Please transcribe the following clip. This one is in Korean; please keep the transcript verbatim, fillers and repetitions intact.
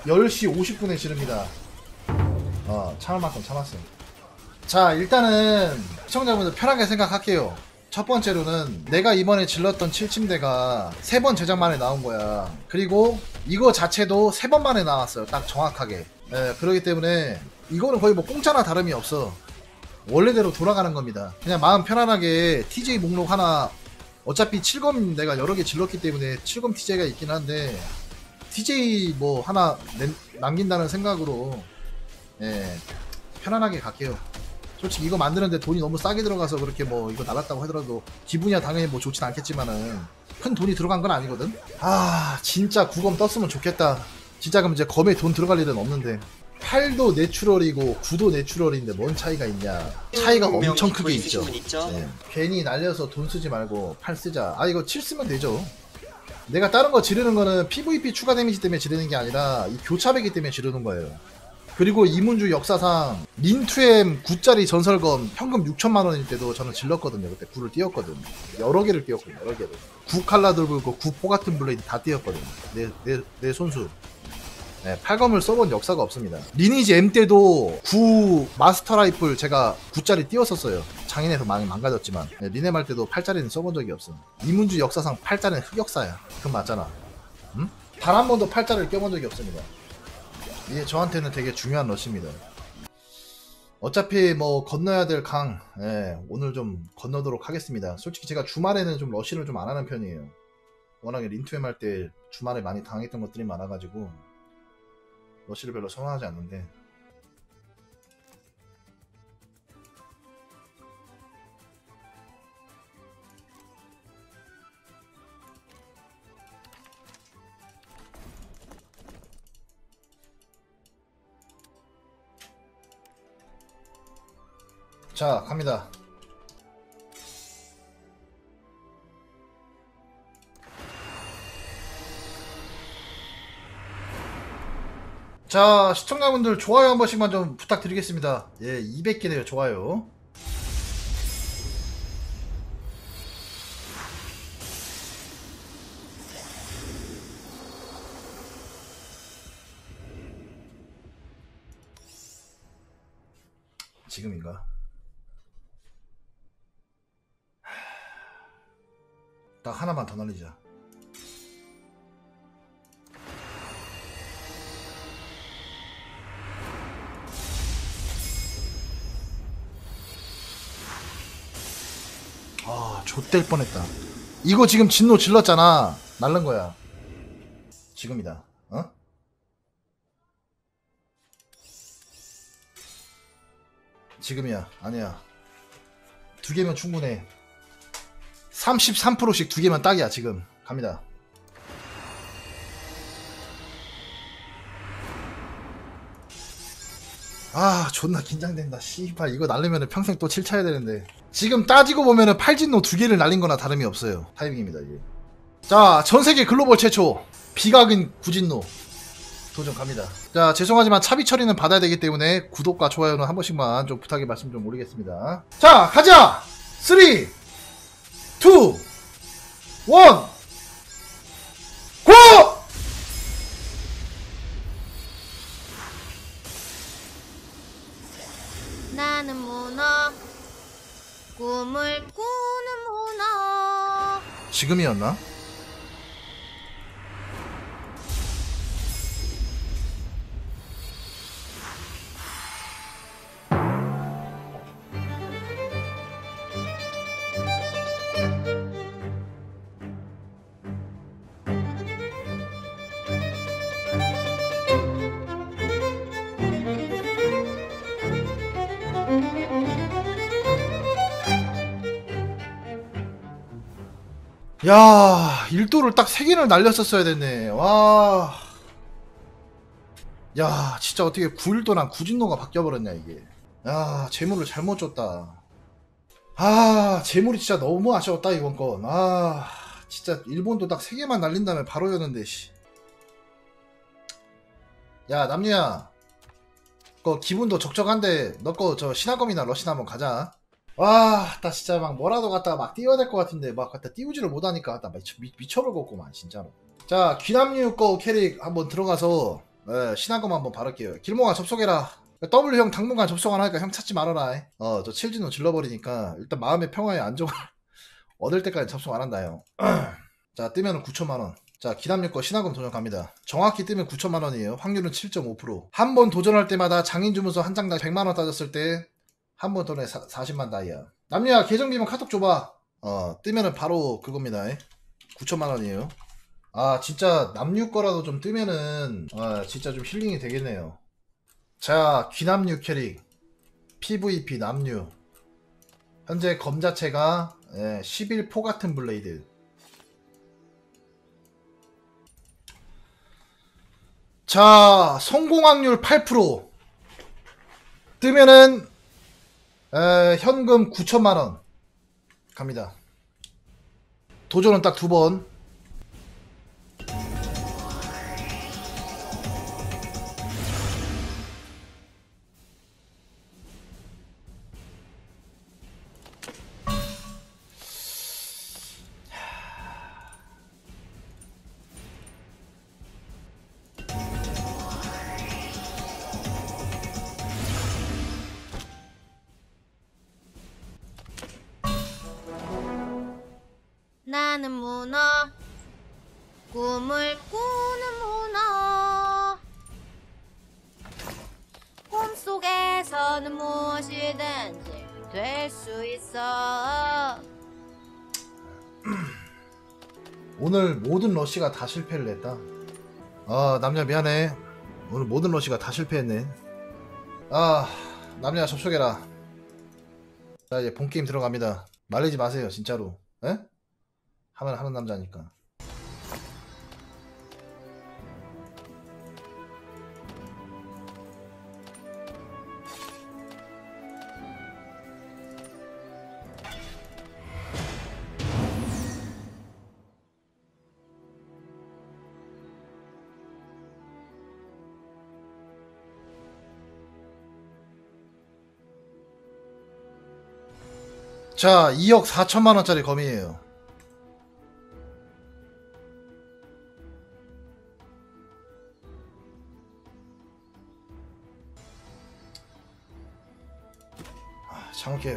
열 시 오십 분에 지릅니다. 어, 참을 만큼 참았어요. 자, 일단은 시청자분들 편하게 생각할게요. 첫 번째로는 내가 이번에 질렀던 칠 침대가 세 번 제작 만에 나온 거야. 그리고 이거 자체도 세 번 만에 나왔어요. 딱 정확하게. 예, 그렇기 때문에 이거는 거의 뭐 공짜나 다름이 없어. 원래대로 돌아가는 겁니다. 그냥 마음 편안하게 티제이 목록 하나, 어차피 칠 검 내가 여러 개 질렀기 때문에 칠 검 티제이가 있긴 한데 티제이 뭐 하나 남긴다는 생각으로 예, 편안하게 갈게요. 솔직히 이거 만드는데 돈이 너무 싸게 들어가서 그렇게 뭐 이거 날았다고 하더라도 기분이야 당연히 뭐 좋진 않겠지만은 큰 돈이 들어간 건 아니거든. 아 진짜 구 검 떴으면 좋겠다. 진짜 그럼 이제 검에 돈 들어갈 일은 없는데 팔도 내추럴이고 구도 내추럴인데 뭔 차이가 있냐. 차이가 엄청 크게 있죠. 네. 괜히 날려서 돈 쓰지 말고 팔 쓰자. 아 이거 칠 쓰면 되죠. 내가 다른 거 지르는 거는 피브이피 추가 데미지 때문에 지르는 게 아니라 이 교차배기 때문에 지르는 거예요. 그리고 이문주 역사상 린투엠 구짜리 전설검 현금 육천만 원일 때도 저는 질렀거든요. 그때 구를 띄웠거든. 여러 개를 띄웠거든요. 여러 개를. 구 칼라 들고 구 포 같은 블레이드 다 띄웠거든요. 내, 내, 내 손수. 네, 팔 검을 써본 역사가 없습니다. 리니지 M 때도 구 마스터 라이플 제가 구짜리 띄웠었어요. 장인에서 많이 망가졌지만. 네, 리넴 때도 팔짜리는 써본 적이 없어. 이문주 역사상 팔짜리는 흑역사야. 그건 맞잖아. 응? 단 한 번도 팔짜리를 껴본 적이 없습니다. 이게 저한테는 되게 중요한 러시입니다. 어차피 뭐 건너야 될 강, 예, 오늘 좀 건너도록 하겠습니다. 솔직히 제가 주말에는 좀 러시를 좀 안 하는 편이에요. 워낙에 린투엠 할 때 주말에 많이 당했던 것들이 많아가지고 러시를 별로 선호하지 않는데 자 갑니다. 자 시청자분들 좋아요 한 번씩만 좀 부탁드리겠습니다. 예 이백 개네요 좋아요. 지금인가? 딱 하나만 더 날리자. 아 좆될 뻔했다. 이거 지금 진노 질렀잖아. 날른 거야. 지금이다. 어? 지금이야. 아니야. 두 개면 충분해. 삼십삼 퍼센트씩 두 개면 딱이야. 지금 갑니다. 아 존나 긴장된다. 씨발 이거 날리면은 평생 또 칠 차야 되는데 지금 따지고 보면은 팔진노 두 개를 날린 거나 다름이 없어요. 타이밍입니다 이게. 자 전세계 글로벌 최초 비각인 구진노 도전 갑니다. 자 죄송하지만 차비 처리는 받아야 되기 때문에 구독과 좋아요는 한 번씩만 좀 부탁의 말씀 좀 올리겠습니다. 자 가자. 삼 이 일 고! 나는 문어 꿈을 꾸는 문어. 지금이었나? 야 일도를 딱 세 개를 날렸었어야 됐네. 와. 야 진짜 어떻게 구일도랑 구진노가 바뀌어버렸냐 이게. 야 재물을 잘못 줬다. 아 재물이 진짜 너무 아쉬웠다 이번 건. 아 진짜 일본도 딱 세 개만 날린 다음에 바로였는데 씨. 야 남녀야 그 기분도 적적한데 너 거 저 신화검이나 러시나 한번 가자. 와, 나 진짜 막 뭐라도 갖다가 막 띄워야 될 것 같은데 막 갖다 띄우지를 못하니까 나 미쳐, 미, 미쳐버렸구만 진짜로. 자 귀남류 거 캐릭 한번 들어가서 네, 신한검 한번 바를게요. 길몽아 접속해라. W형 당분간 접속 안 하니까 형 찾지 말아라. 어, 저 칠진호 질러버리니까 일단 마음의 평화에 안정을 얻을 때까지 접속 안 한다요. 자, 뜨면 구천만 원. 자, 기남육거 신한검 도전 갑니다. 정확히 뜨면 구천만 원이에요. 확률은 칠 점 오 퍼센트. 한 번 도전할 때마다 장인주문서 한 장당 백만 원 따졌을 때 한 번 돈에 사십만 다이아. 남녀야 계정비면 카톡 줘봐. 어, 뜨면은 바로 그겁니다. 구천만 원이에요. 아, 진짜 남육 거라도 좀 뜨면은 아, 진짜 좀 힐링이 되겠네요. 자, 귀남육 캐릭 피브이피 남류. 현재 검 자체가 예, 십일 포 같은 블레이드. 자, 성공 확률 팔 퍼센트. 뜨면은 에, 현금 구천만 원 갑니다. 도전은 딱 두 번. 나는 문어 꿈을 꾸는 문어 꿈속에서는 무엇이든지 될 수 있어. 오늘 모든 러시가 다 실패를 했다. 아, 남녀 미안해. 오늘 모든 러시가 다 실패했네. 아, 남녀 접속해라. 자, 이제 본게임 들어갑니다. 말리지 마세요 진짜로. 에? 하면 하는 남자니까. 자, 이억 사천만 원짜리 검이에요. 아, 참을게요.